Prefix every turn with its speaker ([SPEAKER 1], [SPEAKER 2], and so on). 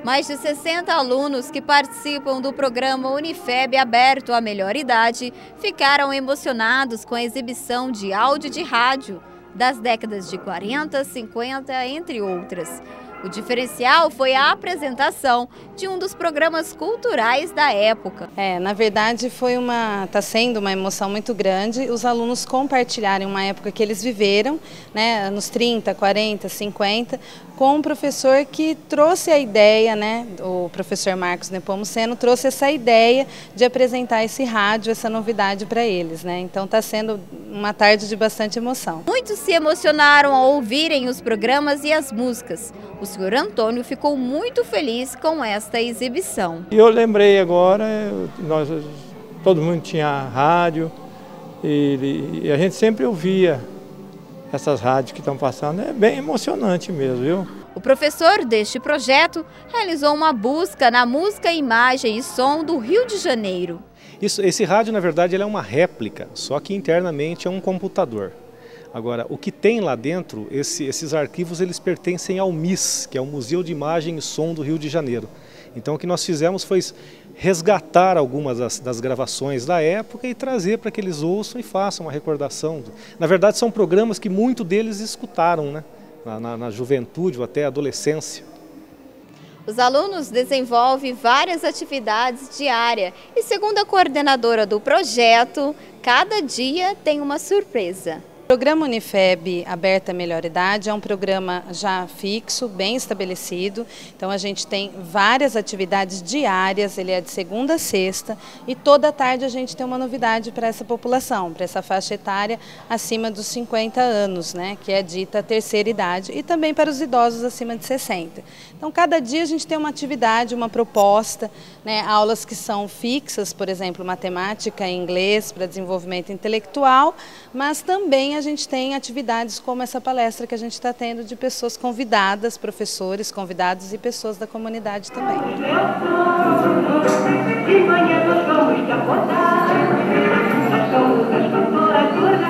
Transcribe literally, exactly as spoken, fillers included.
[SPEAKER 1] Mais de sessenta alunos que participam do programa Unifeb aberto à melhor idade ficaram emocionados com a exibição de áudio de rádio das décadas de quarenta, cinquenta, entre outras. O diferencial foi a apresentação de um dos programas culturais da época.
[SPEAKER 2] É, na verdade foi uma, está sendo uma emoção muito grande os alunos compartilharem uma época que eles viveram, né, anos trinta, quarenta, cinquenta, com um professor que trouxe a ideia, né, o professor Marcos Nepomuceno trouxe essa ideia de apresentar esse rádio, essa novidade para eles, né? Então está sendo uma tarde de bastante emoção.
[SPEAKER 1] Muitos se emocionaram ao ouvirem os programas e as músicas. O senhor Antônio ficou muito feliz com esta exibição.
[SPEAKER 3] Eu lembrei agora, nós, todo mundo tinha rádio e, e a gente sempre ouvia essas rádios que estão passando, é bem emocionante mesmo, viu?
[SPEAKER 1] O professor deste projeto realizou uma busca na música, imagem e som do Rio de Janeiro.
[SPEAKER 4] Isso, esse rádio, na verdade, ele é uma réplica, só que internamente é um computador. Agora, o que tem lá dentro, esse, esses arquivos, eles pertencem ao M I S, que é o Museu de Imagem e Som do Rio de Janeiro. Então o que nós fizemos foi resgatar algumas das, das gravações da época e trazer para que eles ouçam e façam uma recordação. Na verdade são programas que muitos deles escutaram, né? na, na, na juventude ou até adolescência.
[SPEAKER 1] Os alunos desenvolvem várias atividades diárias e, segundo a coordenadora do projeto, cada dia tem uma surpresa.
[SPEAKER 2] O programa Unifeb Aberta à Melhor Idade é um programa já fixo, bem estabelecido. Então a gente tem várias atividades diárias, ele é de segunda a sexta e toda tarde a gente tem uma novidade para essa população, para essa faixa etária acima dos cinquenta anos, né, que é dita a terceira idade, e também para os idosos acima de sessenta. Então cada dia a gente tem uma atividade, uma proposta, né, aulas que são fixas, por exemplo, matemática e inglês para desenvolvimento intelectual, mas também a gente tem atividades como essa palestra que a gente está tendo de pessoas convidadas, professores convidados e pessoas da comunidade também.
[SPEAKER 5] De manhã nós vamos te acordar, nós somos as cantoras do